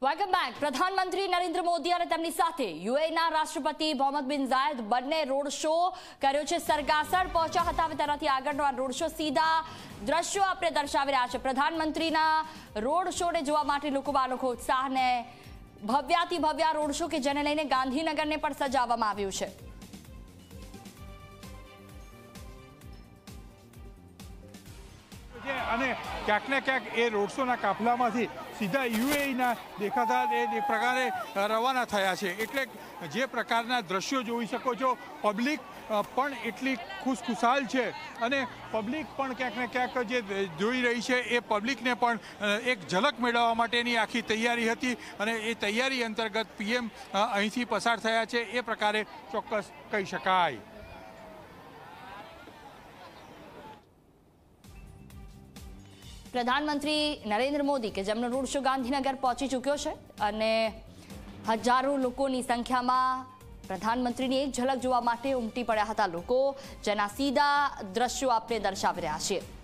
Welcome back. પ્રધાનમંત્રી નરેન્દ્ર મોદી અને તેમની સાથે યુએઈના રાષ્ટ્રપતિ મોહમ્મદ બિન ઝાયદ બંને રોડ શો કર્યો છે। સરગાસર પહોંચ્યા હતા। હવે તેનાથી આગળનો આ રોડ શો સીધા દ્રશ્યો આપણે દર્શાવી રહ્યા છે। પ્રધાનમંત્રીના રોડ શોને જોવા માટે લોકોમાં અનોખો ઉત્સાહ ને ભવ્યાથી ભવ્ય રોડ શો કે જેને લઈને ગાંધીનગરને પણ સજાવવામાં આવ્યું છે। અને ક્યાંક ને ક્યાંક એ રોડ શોના કાફલામાંથી સીધા યુએઈના દેખાતા એ પ્રકારે રવાના થયા છે। એટલે જે પ્રકારના દ્રશ્યો જોઈ શકો છો, પબ્લિક પણ એટલી ખુશખુશાલ છે અને પબ્લિક પણ ક્યાંક ને ક્યાંક જે જોઈ રહી છે એ પબ્લિકને પણ એક ઝલક મેળવવા માટેની આખી તૈયારી હતી અને એ તૈયારી અંતર્ગત પીએમ અહીંથી પસાર થયા છે એ પ્રકારે ચોક્કસ કહી શકાય। પ્રધાનમંત્રી નરેન્દ્ર મોદી કે જેમનો રોડ શો ગાંધીનગર પહોંચી ચૂક્યો છે અને હજારો લોકોની સંખ્યામાં પ્રધાનમંત્રીની એક ઝલક જોવા માટે ઉમટી પડ્યા હતા લોકો, જેના સીધા દ્રશ્યો આપણે દર્શાવી રહ્યા છીએ।